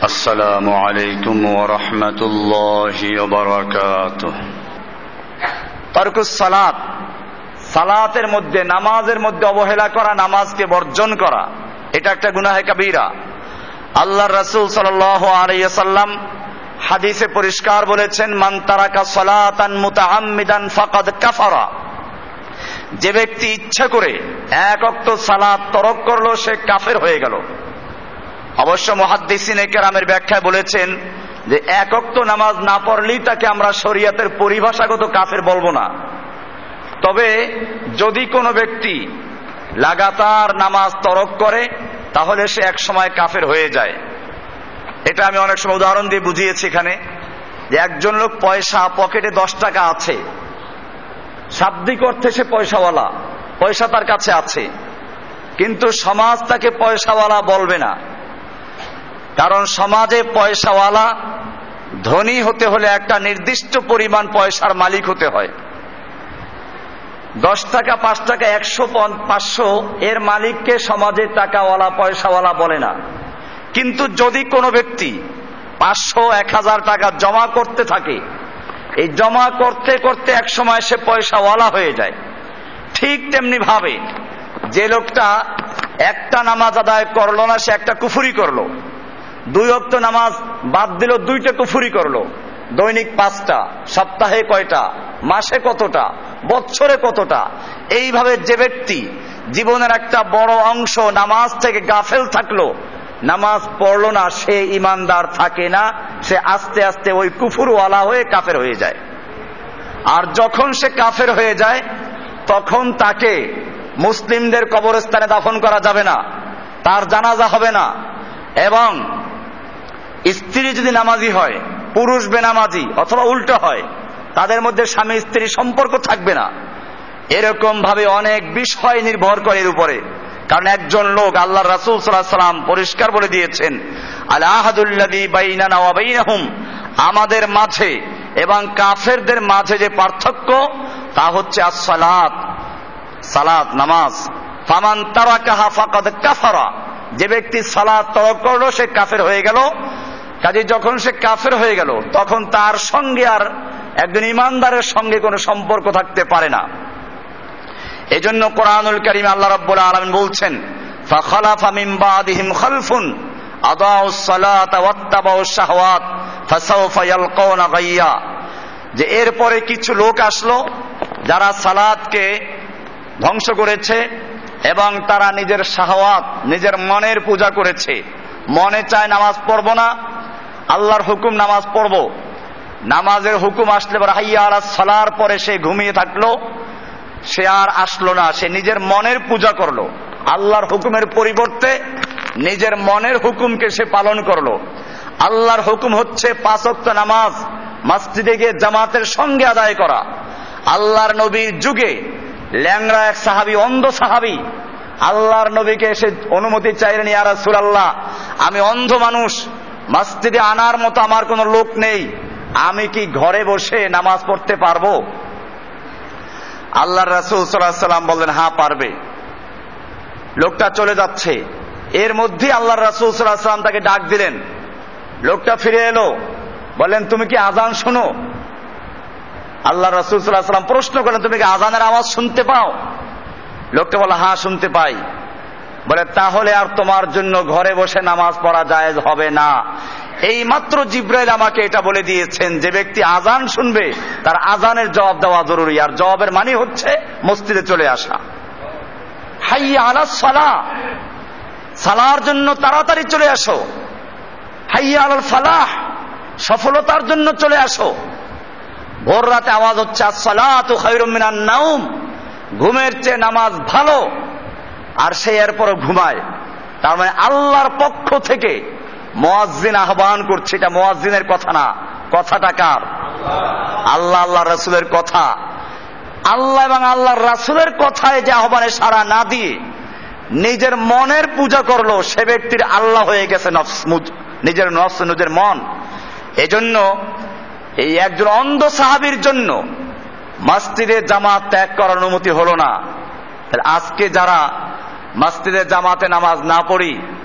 আসসালামু আলাইকুম ওয়া রাহমাতুল্লাহি ওয়া বারাকাতুহু। তারকুস সালাত, সালাতের মধ্যে, নামাজের মধ্যে অবহেলা করা, নামাজকে বর্জন করা, এটা একটা গুনাহে কাবীরা। আল্লাহর রাসূল সাল্লাল্লাহু আলাইহি ওয়াসাল্লাম হাদিসে পরিষ্কার বলেছেন, মান তারাকা সালাতান মুতাআম্মিদান ফাকাদ কাফারা। যে ব্যক্তি ইচ্ছা করে এক ওয়াক্ত সালাত তরক করলো, সে কাফের হয়ে গেল। অবশ্য মুহাদ্দিসিনে কেরামের ব্যাখ্যায় বলেছেন যে এক ওয়াক্ত নামাজ না পড়লেই তাকে আমরা শরীয়তের পরিভাষাগত কাফের বলবো না। তবে যদি কোনো ব্যক্তি লাগাতার নামাজ তরক করে, তাহলে সে এক সময় কাফের হয়ে যায়। এটা আমি অনেক সময় উদাহরণ দিয়ে বুঝিয়েছি এখানে, যে একজন লোক পয়সা, পকেটে 10 টাকা আছে, শাব্দিক অর্থে সে পয়সাওয়ালা, পয়সা তার কাছে আছে, কিন্তু সমাজ তাকে পয়সাওয়ালা বলবে না। কারণ সমাজে পয়সাওয়ালা, ধনী হতে হলে একটা নির্দিষ্ট পরিমাণ পয়সার মালিক হতে হয়। 10 টাকা, 5 টাকা, 100, 500 এর মালিককে সমাজে টাকাওয়ালা, পয়সাওয়ালা বলে না। কিন্তু যদি কোনো ব্যক্তি 500, 1000 টাকা জমা করতে থাকে, এই জমা করতে করতে এক সময় সে পয়সাওয়ালা হয়ে যায়। ঠিক তেমনি ভাবে যে লোকটা একটা নামাজ আদায় করলো না, সে একটা কুফরি করলো। 2 ওয়াক্ত নামাজ বাদ দিল, 2টা কুফরি করলো। দৈনিক 5টা, সপ্তাহে কয়টা, মাসে কতটা, বছরে কতটা। এইভাবে যে ব্যক্তি জীবনের একটা বড় অংশ নামাজ থেকে গাফেল থাকলো, নামাজ পড়লো না, সে ইমানদার থাকে না, সে আস্তে আস্তে ওই কুফরওয়ালা হয়ে কাফের হয়ে যায়। আর যখন সে কাফের হয়ে যায়, তখন তাকে মুসলিমদের কবরস্থানে দাফন করা যাবে না, তার জানাজা হবে না। এবং স্ত্রী যদি নামাজি হয়, পুরুষ বেনামাজি অথবা উল্টো হয়, তাদের মধ্যে স্বামী স্ত্রী সম্পর্ক থাকবে না। এরকম ভাবে অনেক বিষয় নির্ভর করে এর উপরে। কারণ একজন লোক, আল্লাহর রাসূল সাল্লাল্লাহু আলাইহি ওয়াসাল্লাম পরিষ্কার বলে দিয়েছেন, আল আহাদুল্লাযী বাইনানা ওয়া বাইনাহুম, আমাদের মাঝে এবং কাফেরদের মাঝে যে পার্থক্য, তা হচ্ছে as-সালাত, সালাত, নামাজ। ফামান তারাকাহা ফাকাদ কাফারা, যে ব্যক্তি সালাত তরক করলো, সে কাফের হয়ে গেল। কাজে যখন সে কাফের হয়ে গেল, তখন তার সঙ্গে আর একজন ইমানদারের সঙ্গে কোনো সম্পর্ক থাকতে পারে না। এজন্য কোরআনুল কারীমে আল্লাহ রাব্বুল আলামিন বলছেন, ফাখালাফা মিন বাদিহিম খালফুন আদাউস সালাতা ওয়াত্তাবাউশ শাহওয়াত ফাসাউফা ইয়ালকাউনা গাইয়া, যে এরপরে কিছু লোক আসলো যারা সালাতকে ধ্বংস করেছে এবং তারা নিজের শাহওয়াত, নিজের মনের পূজা করেছে। মনে চায় নামাজ পড়বো না, আল্লাহর হুকুম নামাজ পড়বো, নামাজের হুকুম আসলে পরে হাইয়া আলাস সালার পরে সে ঘুমিয়ে থাকলো, সে আর আসলো না, সে নিজের মনের পূজা করলো। আল্লাহর হুকুমের পরিবর্তে নিজের মনের হুকুমকে সে পালন করলো। আল্লাহর হুকুম হচ্ছে 5 ওয়াক্ত নামাজ মসজিদে গিয়ে জামাতের সঙ্গে আদায় করা। আল্লাহর নবীর যুগে ল্যাংড়া এক সাহাবী, অন্ধ সাহাবী, আল্লাহর নবীকে এসে অনুমতি চাইলেন, ইয়া রাসূলুল্লাহ, আমি অন্ধ মানুষ, মসজিদে আনার মতো আমার কোনো লোক নেই, আমি কি ঘরে বসে নামাজ পড়তে পারবো? আল্লাহর রাসূল সাল্লাল্লাহু আলাইহি ওয়াসাল্লাম বললেন, হ্যাঁ পারবে। লোকটা চলে যাচ্ছে, এর মধ্যে আল্লাহর রাসূল সাল্লাল্লাহু আলাইহি ওয়াসাল্লাম তাকে ডাক দিলেন। লোকটা ফিরে এলো, বললেন, তুমি কি আযান শোনো? আল্লাহর রাসূল সাল্লাল্লাহু আলাইহি ওয়াসাল্লাম প্রশ্ন করলেন, তুমি কি আযানের আওয়াজ শুনতে পাও? লোকটা বলে, হ্যাঁ শুনতে পাই। বলে, তাহলে আর তোমার জন্য ঘরে বসে নামাজ পড়া জায়েজ হবে না। এই মাত্র জিবরাইল আমাকে এটা বলে দিয়েছেন, যে ব্যক্তি আযান শুনবে তার আযানের জবাব দেওয়া জরুরি, আর জবাবের মানে হচ্ছে মসজিদে চলে আসা। হাইয়া আলাস সালাহ, সালার জন্য তাড়াতাড়ি চলে আসো। হাইয়া আলাল ফালাহ, সফলতার জন্য চলে আসো। ভোর রাতে আওয়াজ হচ্ছে, আস-সালাতু খায়রুম মিনান নাওম, ঘুমের চেয়ে নামাজ ভালো। আর সে এরপরও ঘুমায়। তার মানে আল্লাহর পক্ষ থেকে মুয়াজ্জিন আহ্বান করছে। এটা মুয়াজ্জিনের কথা না, কথাটা কার? আল্লাহ, আল্লাহ রাসূলের কথা। আল্লাহ এবং আল্লাহর রাসূলের কথায় যে আহ্বানে সাড়া না দিয়ে নিজের মনের পূজা করলো, সে ব্যক্তির আল্লাহ হয়ে গেছে নিজের নফস, নিজের মন। এজন্য এই একজন অন্ধ সাহাবীর জন্য মসজিদে জামাত ত্যাগ করার অনুমতি হলো না। আজকে যারা মসজিদে জামাতে নামাজ না পড়ি,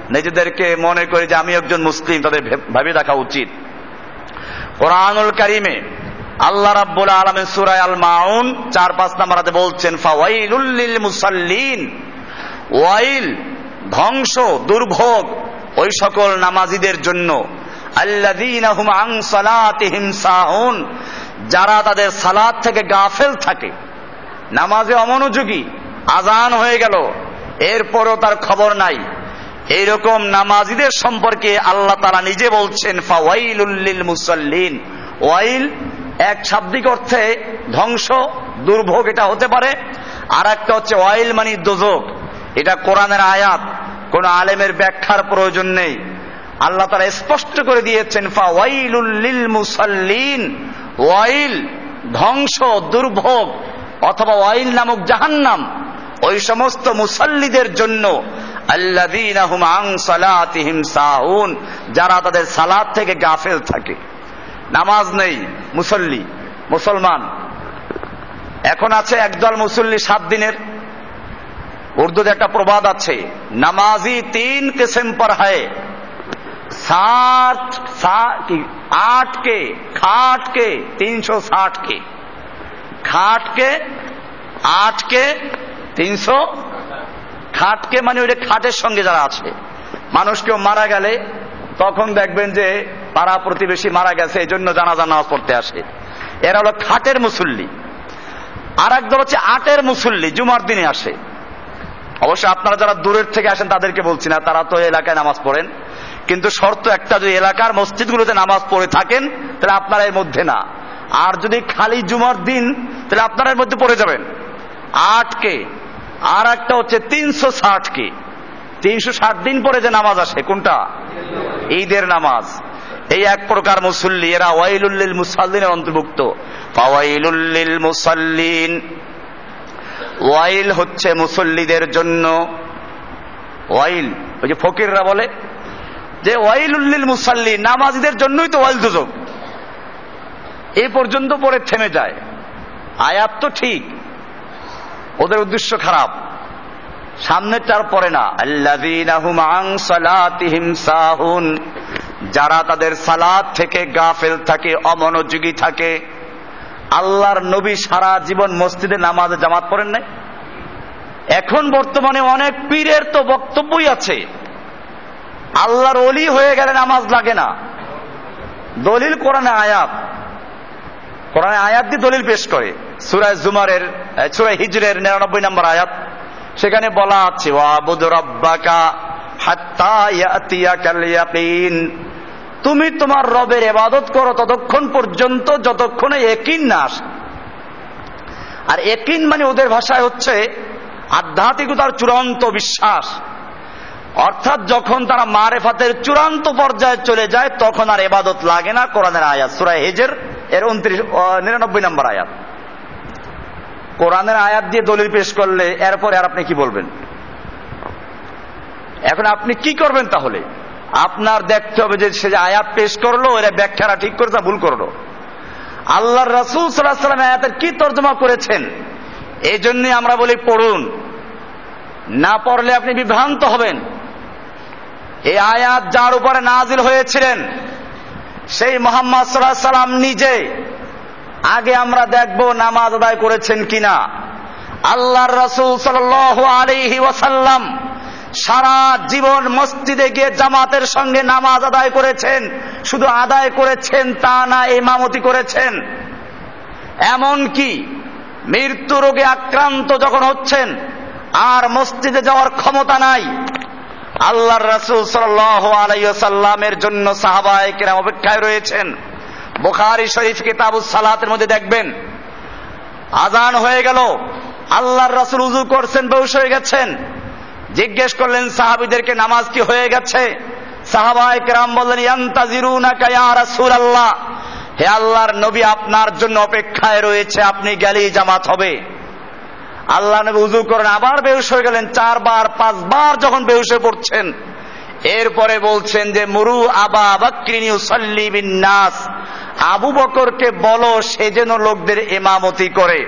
নিজেদেরকে মনে করে যে আমি একজন মুসলিম, তাদের ভাবে দেখা উচিত। কোরআনুল কারীমে আল্লাহ রাব্বুল আলামিন সূরা আল মাউন 4-5 নম্বর আয়াতে বলছেন, ফাওয়াইলুল লিল মুসাল্লিন, ওয়াইল ধ্বংস দুর্ভোগ ওই সকল নামাজীদের জন্য, আল্লাযীনা হুম আন সালাতিহিম সাহুন, যারা তাদের সালাত থেকে গাফেল থাকে, নামাজে অমনোযোগী, আজান হয়ে গেল এরপরও তার খবর নাই, এইরকম নামাজীদের সম্পর্কে আল্লাহ তাআলা নিজে বলছেন ফাওয়াইলুল লিল মুসাল্লিন। ওয়াইল এক শাব্দিক অর্থে ধ্বংস দুর্ভোগ এটা হতে পারে, আর একটা হচ্ছে ওয়াইল মানে দোজখ। এটা কোরআনের আয়াত, কোন আলেমের ব্যাখ্যার প্রয়োজন নেই। আল্লাহ তাআলা স্পষ্ট করে দিয়েছেন ফাওয়াইলুল লিল মুসাল্লিন, ওয়াইল ধ্বংস দুর্ভোগ অথবা ওয়াইল নামক জাহান্নাম ওই সমস্ত মুসাল্লিদের জন্য, আল্লাযীনা হুম আন সালাতিহিম সাহুন, যারা তাদের সালাত থেকে গাফেল থাকে। নামাজ নেই মুসল্লি, মুসলমান। এখন আছে একদল মুসল্লি 7 দিনের। উর্দুতে একটা প্রবাদ আছে, নামাজি 3 কিসম পর হ্যায়, 8 के खाट के 360 के, खाट के 8 के 300, খাট কে মানে ওই খাটের সঙ্গে যারা আছে। মানুষ কেউ মারা গেলে তখন দেখবেন যে পাড়া প্রতিবেশী মারা গেছে, এই জন্য জানাজা নামাজ পড়তে আসে, এরা হলো খাটের মুসল্লি। আর একদল হচ্ছে 8-এর মুসল্লি, জুমার দিনে আসে। অবশ্য আপনারা যারা দূরের থেকে আসেন তাদেরকে বলছি না, তারা তো এলাকায় নামাজ পড়েন, কিন্তু শর্ত একটা, যদি এলাকার মসজিদগুলোতে নামাজ পড়ে থাকেন তাহলে আপনারা এর মধ্যে না, আর যদি খালি জুমার দিন তাহলে আপনারা এর মধ্যে পড়ে যাবেন। 8 কে, আর একটা হচ্ছে 360 কে, 360 দিন পরে যে নামাজ আসে, কোনটা? ঈদের নামাজ। এই এক প্রকার মুসল্লি, এরা ওয়াইলুল লিল মুসাল্লিনের অন্তর্ভুক্ত। ফাওয়াইলুল লিল মুসাল্লিন, ওয়াইল হচ্ছে মুসল্লিদের জন্য। ওয়াইল, ওই যে ফকিররা বলে যে ওয়াইলুল লিল মুসাল্লিন, নামাজীদের জন্যই তো ওয়াইল দুজক, এই পর্যন্ত পরে থেমে যায়। আয়াত তো ঠিক, ওদের উদ্দেশ্য খারাপ, সামনেটার পরে না। আল্লাযীনা হুম আন সালাতিহিম সাহুন, যারা তাদের সালাত থেকে গাফেল থাকে, অমনোযোগী থাকে। আল্লাহর নবী সারা জীবন মসজিদে নামাজে জামাত পড়েন নাই? এখন বর্তমানে অনেক পীরের তো বক্তব্যই আছে আল্লাহর ওলি হয়ে গেলে নামাজ লাগে না। দলিল কোরআনে আয়াত, কোরআনে আয়াত দিয়ে দলিল পেশ করে। সূরা জুমারের, সূরা হিজরের 99 নম্বর আয়াত, সেখানে বলা আছে ওয়াবুদ রাব্বাকা হাত্তা ইয়াতিয়াকাল ইয়াকিন, তুমি তোমার রবের ইবাদত করো ততক্ষণ পর্যন্ত যতক্ষণে ইয়াকিন না আসে। আর ইয়াকিন মানে ওদের ভাষায় হচ্ছে আধ্যাত্মিকতার চূড়ান্ত বিশ্বাস, অর্থাৎ যখন তারা মারেফাতের চূড়ান্ত পর্যায়ে চলে যায় তখন আর ইবাদত লাগে না। কোরআনের আয়াত, সূরা হিজর এর 99 নম্বর আয়াত। কোরআনের আয়াত দিয়ে দলিল পেশ করলে এরপরে আর আপনি কি বলবেন? এখন আপনি কি করবেন? তাহলে আপনার দেখতে হবে যে সে যে আয়াত পেশ করলো এরা ব্যাখ্যাটা ঠিক করেছে না ভুল করলো। আল্লাহর রাসূল সাল্লাল্লাহু আলাইহি ওয়াসাল্লাম আয়াতের কি তর্জমা করেছেন, এই জন্য আমরা বলি পড়ুন, না পড়লে আপনি বিভ্রান্ত হবেন। এই আয়াত যার উপরে নাজিল হয়েছিলেন সেই মুহাম্মদ সাল্লাল্লাহু আলাইহি ওয়াসাল্লাম নিজে। আগে আমরা দেখব নামাজ আদায় করেছেন কিনা। আল্লাহর রাসূল সাল্লাল্লাহু আলাইহি ওয়াসাল্লাম সারা জীবন মসজিদে গিয়ে জামাতের সঙ্গে নামাজ আদায় করেছেন। শুধু আদায় করেছেন তা না, ইমামতি করেছেন। এমন কি মৃত্যু রোগে আক্রান্ত যখন হচ্ছেন আর মসজিদে যাওয়ার ক্ষমতা নাই, আল্লাহর রাসূল সাল্লাল্লাহু আলাইহি ওয়াসাল্লামের জন্য সাহাবায়ে কেরাম অপেক্ষায় রয়েছেন। বুখারী শরীফ কিতাবুস সালাতের মধ্যে দেখবেন আজান হয়ে গেল, আল্লাহর রাসূল ওযু করছেন, বেহুশ হয়ে গেছেন। জিজ্ঞেস করলেন সাহাবীদেরকে নামাজ কি হয়ে গেছে? সাহাবায়ে কেরাম বললেন ইয়ান্তাজিরুনাকা ইয়া রাসূলুল্লাহ, হে আল্লাহর নবী আপনার জন্য অপেক্ষায় রয়েছে, আপনি গেলেই জামাত হবে। আল্লাহ নবী ওযু করেন, আবার বেহুশ হয়ে গেলেন। 4 বার 5 বার যখন বেহুশ হয়ে পড়ছেন, এরপরে বলছেন যে মুরু আবা বকরিন ইউসাল্লি বিন নাস, আবু বকরকে বলো সে যেন লোকদের ইমামতি করে।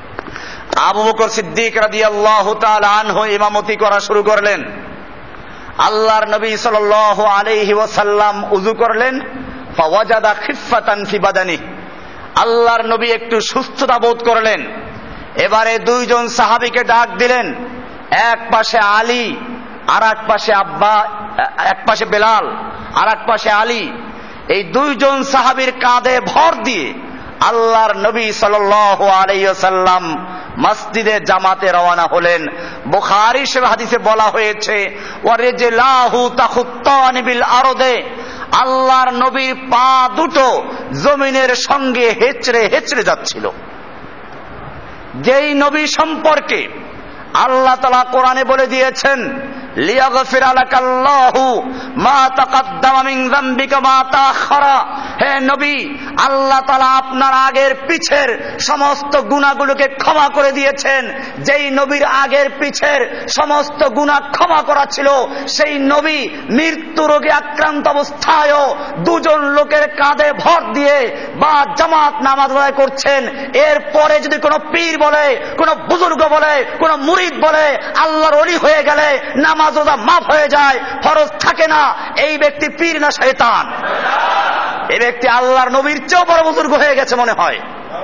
আবু বকর সিদ্দিক রাদিয়াল্লাহু তাআলা আনহু ইমামতি করা শুরু করলেন। আল্লাহর নবী সাল্লাল্লাহু আলাইহি ওয়াসাল্লাম উযু করলেন, ফাওয়াজাদা খিফাতান ফি বাদানি, আল্লাহর নবী একটু সুস্থতা বোধ করলেন। এবারে দুইজন সাহাবীকে ডাক দিলেন, এক পাশে আলী আর এক পাশে এক পাশে বেলাল আর এক পাশে আলী। এই দুইজন সাহাবীর কাঁধে ভর দিয়ে আল্লাহর নবী সাল্লাল্লাহু আলাইহি ওয়াসাল্লাম মসজিদে জামাতে রওনা হলেন। বুখারী শরীফ হাদিসে বলা হয়েছে, ওয়ারিজলাহু তাখুত্তানি বিল আরদে, আল্লাহর নবীর পা দুটো জমিনের সঙ্গে হেঁচড়ে হেঁচড়ে যাচ্ছিল। যেই নবী সম্পর্কে আল্লাহ তাআলা কোরআনে বলে দিয়েছেন, লিয়াগফিরা লাকাল্লাহু মা তাকাদ্দামা মিন যামবিকা মা তাআখারা, হে নবী, আল্লাহ তাআলা আপনার আগের পিছের সমস্ত গুনাহগুলোকে ক্ষমা করে দিয়েছেন। যেই নবীর আগের পিছের সমস্ত গুনাহ ক্ষমা করা ছিল, সেই নবী মৃত্যু রোগে আক্রান্ত অবস্থায়ও দুজন লোকের কাঁধে ভর দিয়ে বা জামাত নামাজ আদায় করছেন। এরপরে যদি কোনো পীর বলে, কোনো বুজুর্গ বলে, কোনো মুরিদ বলে আল্লাহর ওলি হয়ে গেলে নামাজ রোজা মাফ হয়ে যায়, ফরজ থাকে না, এই ব্যক্তি পীর না শয়তান? এই ব্যক্তি আল্লাহর নবীর চেয়েও বড় বুজুর্গ হয়ে গেছে মনে হয়।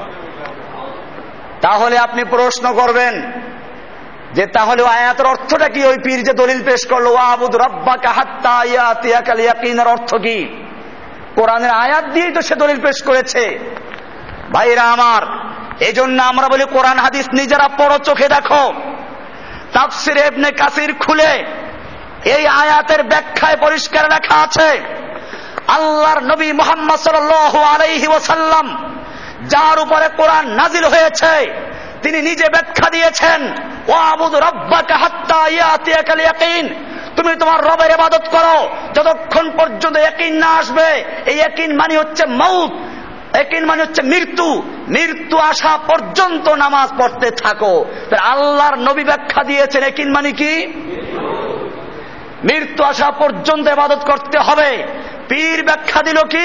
তাহলে আপনি প্রশ্ন করবেন যে তাহলে আয়াতের অর্থটা কি? ওই পীর যে দলিল পেশ করলো, ওয়াবুদ রাব্বাকা হাত্তা ইয়াতিয়াকাল ইয়াকিনের অর্থ কি? কোরআনের আয়াত দিয়েই তো সে দলিল পেশ করেছে। ভাইরা আমার, এজন্য আমরা বলি কোরআন হাদিস নিজেরা পড়ো, চোখে দেখো। তাফসির ইবনে কাসির খুলে এই আয়াতের ব্যাখ্যায় পরিষ্কার লেখা আছে, আল্লাহর নবী মুহাম্মদ সাল্লাল্লাহু আলাইহি ওয়াসাল্লাম যার উপরে কোরআন নাজিল হয়েছে তিনি নিজে ব্যাখ্যা দিয়েছেন, ওয়াবুদ রাব্বাকা হাত্তা ইয়াতিয়াকাল ইয়াকিন, তুমি তোমার রবের ইবাদত করো যতক্ষণ পর্যন্ত ইয়াকিন না আসবে। এই ইয়াকিন মানে হচ্ছে মউত, ইয়াকিন মানে হচ্ছে মৃত্যু। মৃত্যু আসা পর্যন্ত নামাজ পড়তে থাকো। আল্লাহর নবী ব্যাখ্যা দিয়েছেন ইয়াকিন মানে কি? মৃত্যু আসা পর্যন্ত ইবাদত করতে হবে। পীর ব্যাখ্যা দিল কি?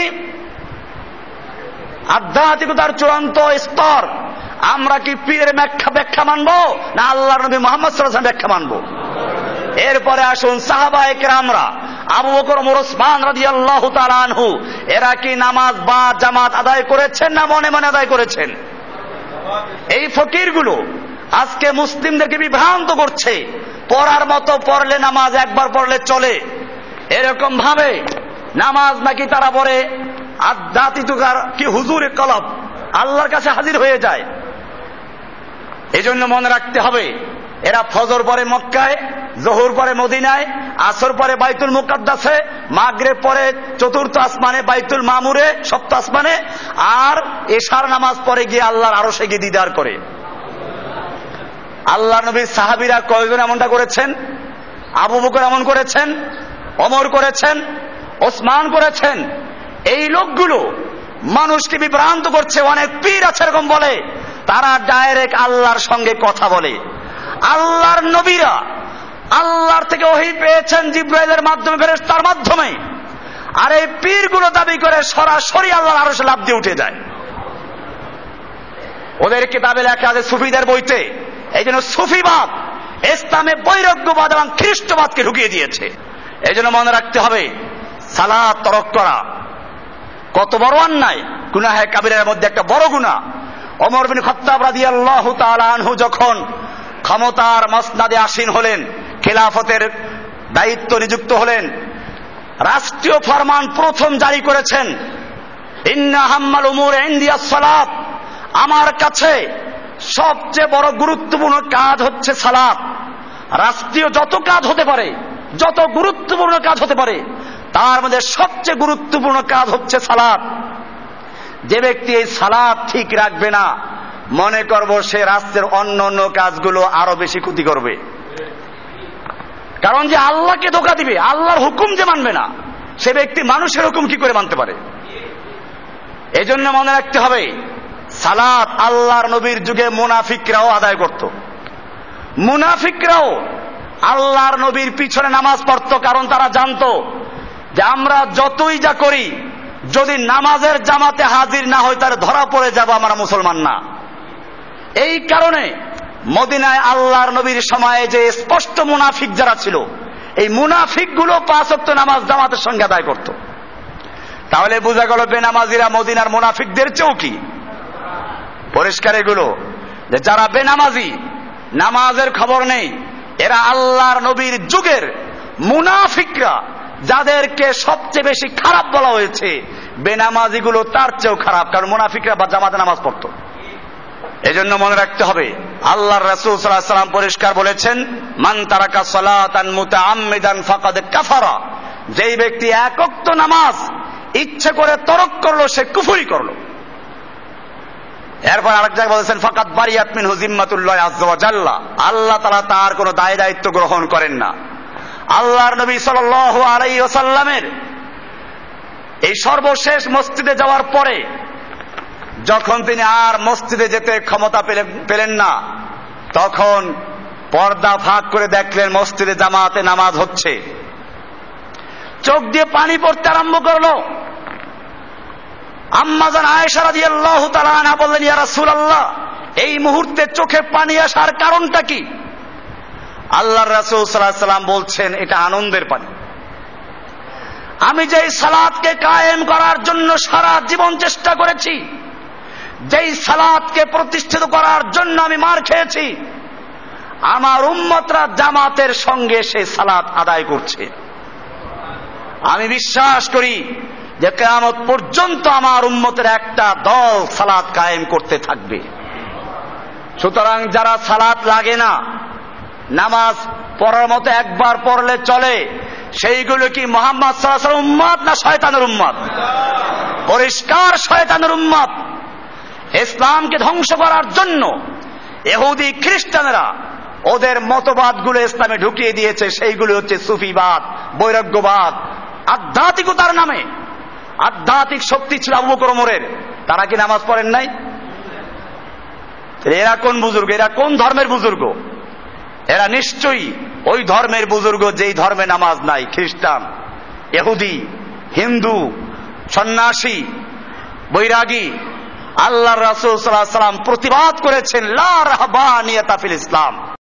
আধ্যাত্মিকতার চূড়ান্ত স্তর। আমরা কি পীরের ব্যাখ্যা মানবো না আল্লাহর নবী মুহাম্মদ সাল্লাল্লাহু আলাইহি ওয়াসাল্লাম ব্যাখ্যা মানবো? এরপরে আসুন সাহাবায়ে কেরামরা, আবু বকর, ওমর, ওসমান রাদিয়াল্লাহু তাআলা আনহু, এরা কি নামাজ বা জামাত আদায় করেছেন না মনে মনে আদায় করেছেন? এই ফকিরগুলো আজকে মুসলিমদেরকে বিভ্রান্ত করছে। পড়ার মতো পড়লে নামাজ, একবার পড়লে চলে, এরকম ভাবে নামাজ নাকি তারা পড়ে আধ্যাত্মিকতার কি হুজুরে কলব, আল্লাহর কাছে হাজির হয়ে যায়। এজন্য মনে রাখতে হবে, এরা ফজর পরে মক্কায়, জোহর পরে মদিনায়, আসর পরে বাইতুল মুকাদ্দাসে, মাগরিব পরে চতুর্থ আসমানে বাইতুল মামুরে, সপ্ত আসমানে, আর এশার নামাজ পরে গিয়ে আল্লাহর আরশে গিয়ে দিদার করে। আল্লাহ নবীর সাহাবীরা কয়জন এমনটা করেছেন? আবু বকর এমন করেছেন, ওমর করেছেন, ওসমান করেছেন। এই লোকগুলো মানুষকে বিভ্রান্ত করছে। অনেক পীর আছে এরকম বলে, তারা ডাইরেক্ট আল্লাহর সঙ্গে কথা বলে। আল্লাহর নবীরা আল্লাহর থেকে ওহী পেয়েছেন জিবরাইলের মাধ্যমে, ফেরেশতার মাধ্যমে। আর এই পীরগুলো দাবি করে সরাসরি আল্লাহর আরশে লাফ দিয়ে উঠে যায়। ওদের কিতাবে লেখা আছে সুফিদের বইতে। এই জন্য সুফিবাদ ইসলামে বৈরাগ্যবাদ এবং খ্রিস্টবাদকে ঢুকিয়ে দিয়েছে। এই জন্য মনে রাখতে হবে, সালাত তরক করা কত বড় অন্যায়, গুনাহে কাবিরার মধ্যে একটা বড় গুনাহ। ওমর বিন খাত্তাব রাদিয়াল্লাহু তাআলা আনহু যখন ক্ষমতার মসনাদে আসীন হলেন, খেলাফতের দায়িত্ব নিযুক্ত হলেন, রাষ্ট্রীয় ফরমান প্রথম জারি করেছেন, ইন্না হাম্মাল উমুর ইনদিয়াস সালাত, আমার কাছে সবচেয়ে বড় গুরুত্বপূর্ণ কাজ হচ্ছে সালাত। রাষ্ট্রীয় যত কাজ হতে পারে, যত গুরুত্বপূর্ণ কাজ হতে পারে, তার মধ্যে সবচেয়ে গুরুত্বপূর্ণ কাজ হচ্ছে সালাত। যে ব্যক্তি এই সালাত ঠিক রাখবে না, মনে করব সে রাষ্ট্রের অন্য অন্য কাজগুলো আরো বেশি ক্ষতি করবে। কারণ যে আল্লাহকে ধোঁকা দিবে, আল্লাহর হুকুম যে মানবে না, সে ব্যক্তি মানুষের হুকুম কি করে মানতে পারে? এই জন্য মনে রাখতে হবে, সালাত আল্লাহর নবীর যুগে মুনাফিকরাও আদায় করত। মুনাফিকরাও আল্লাহর নবীর পিছনে নামাজ পড়ত, কারণ তারা জানতো যে আমরা যতই যা করি, যদি নামাজের জামাতে হাজির না হয় তাহলে ধরা পড়ে যাব, আমরা মুসলমান না। এই কারণে মদিনায় আল্লাহর নবীর সময়ে যে স্পষ্ট মুনাফিক যারা ছিল, এই মুনাফিক গুলো 5 ওয়াক্ত নামাজ জামাতের সঙ্গে আদায় করত। তাহলে বোঝা গেল বেনামাজিরা মদিনার মুনাফিকদের চেয়েও কি পরিষ্কার এগুলো, যে যারা বেনামাজি, নামাজের খবর নেই, এরা আল্লাহর নবীর যুগের মুনাফিকরা, যাদেরকে সবচেয়ে বেশি খারাপ বলা হয়েছে, বেনামাজি গুলো তার চেয়েও খারাপ, কারণ মুনাফিকরা বা জামাতে নামাজ পড়তো। এজন্য মনে রাখতে হবে, আল্লাহর রাসূল সাল্লাল্লাহু আলাইহি ওয়াসাল্লাম পরিষ্কার বলেছেন, মান তারাকা সালাতান মুতাআম্মিদান ফাকাদ কাফারা, যেই ব্যক্তি এক ওয়াক্ত নামাজ ইচ্ছে করে তরক করলো সে কুফরি করলো। এরপর আরেক জায়গায় বলেছেন ফাকাদ বারিয়াত মিনহু জিম্মাতুল্লাহি আযজা ওয়া জাল্লা, আল্লাহ তাআলা তার কোনো দায় দায়িত্ব গ্রহণ করেন না। আল্লাহর নবী সাল্লাল্লাহু আলাইহি ওয়াসাল্লামের এই সর্বশেষ মসজিদে যাওয়ার পরে যখন তিনি আর মসজিদে যেতে ক্ষমতা পেলেন না, তখন পর্দা ফাঁক করে দেখলেন মসজিদে জামাতে নামাজ হচ্ছে। চোখ দিয়ে পানি পড়তে আরম্ভ করলো। আম্মা জান আয়েশা রাদিয়াল্লাহু তাআলা আনহা বললেন, ইয়া রাসূলুল্লাহ, এই মুহূর্তে চোখে পানি আসার কারণটা কি? আল্লাহর রাসূল সাল্লাল্লাহু আলাইহি ওয়াসাল্লাম বলছেন, এটা আনন্দের পানি। আমি যেই সালাতকে কায়েম করার জন্য সারা জীবন চেষ্টা করেছি, যেই সালাতকে প্রতিষ্ঠিত করার জন্য আমি মার খেয়েছি, আমার উম্মতরা জামাতের সঙ্গে সেই সালাত আদায় করছে। আমি বিশ্বাস করি যে কিয়ামত পর্যন্ত আমার উম্মতের একটা দল সালাত কায়েম করতে থাকবে। সুতরাং যারা সালাত লাগে না, নামাজ পড়ার মতো একবার পড়লে চলে, সেইগুলো কি মুহাম্মদ সাল্লাল্লাহু আলাইহি ওয়াসাল্লাম উম্মত না শয়তানের উম্মত? পরিষ্কার শয়তানের উম্মত। ইসলামকে ধ্বংস করার জন্য ইহুদি খ্রিস্টানেরা ওদের মতবাদগুলো ইসলামে ঢুকিয়ে দিয়েছে। সেইগুলো হচ্ছে সুফিবাদ, বৈরাগ্যবাদ, আধ্যাত্মিকতার নামে। আধ্যাত্মিক শক্তি ছিল আবু বকর ওমরের, তারা কি নামাজ পড়েন নাই? এরা কোন বুজুর্গ? এরা কোন ধর্মের বুজুর্গ? এরা নিশ্চয়ই ওই ধর্মের বুজুর্গ যেই ধর্মে নামাজ নাই। খ্রিস্টান, ইহুদি, হিন্দু, সন্ন্যাসী, বৈরাগী। আল্লাহর রাসূল সাল্লাল্লাহু আলাইহি ওয়াসাল্লাম প্রতিবাদ করেছেন, লা রাহবানিয়াতা ফিল ইসলাম,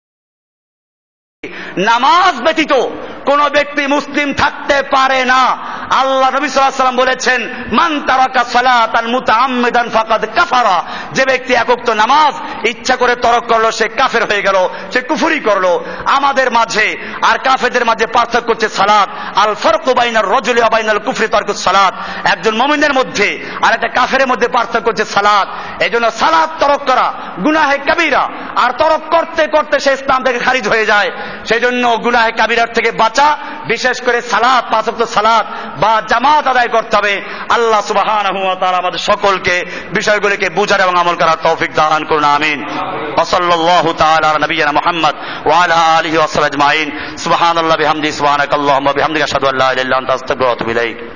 নামাজ ব্যতীত কোন ব্যক্তি মুসলিম থাকতে পারে না। আল্লাহ নবী সাল্লাল্লাহু আলাইহি ওয়াসাল্লাম বলেছেন, মান তারাকা সালাতান মুতাআম্মিদান ফাকাদ কাফারা, যে ব্যক্তি এক ওয়াক্ত নামাজ ইচ্ছা করে তরক করলো সে কাফের হয়ে গেল, সে কুফরি করলো। আমাদের মাঝে আর কাফেরদের মাঝে পার্থক্য হচ্ছে সালাত। আল ফারকু বাইনার রাজুলি ওয়া বাইনাল কুফরি তারকুস সালাত, একজন মুমিনের মধ্যে আর একটা কাফেরের মধ্যে পার্থক্য হচ্ছে সালাত। এজন্য সালাত তরক করা গুনাহে কাবীরা, আর তরক করতে করতে সে ইসলাম থেকে খারিজ হয়ে যায়। সেই জন্য গুনাহে কাবীরার থেকে বাঁচা, বিশেষ করে সালাত, 5 ওয়াক্ত সালাত বা জামাত আদায় করতে হবে। আল্লাহ সুবহানাহু ওয়া তাআলা আমাদের সকলকে বিষয়গুলিকে বুঝার এবং আমল করার তৌফিক দান করুন, আমিন। ওয়া সাল্লাল্লাহু তাআলা আলা নবিয়িনা মুহাম্মদ ওয়া আলা আলিহি ওয়া সাহবিহি আজমাইন। সুবহানাল্লাহি বিহামদিহি, সুবহানাকাল্লাহুম্মা বিহামদিকা, আশহাদু আল্লা ইলাহা ইল্লা আনতা, আস্তাগফিরুকা ওয়া আতুবু ইলাইক।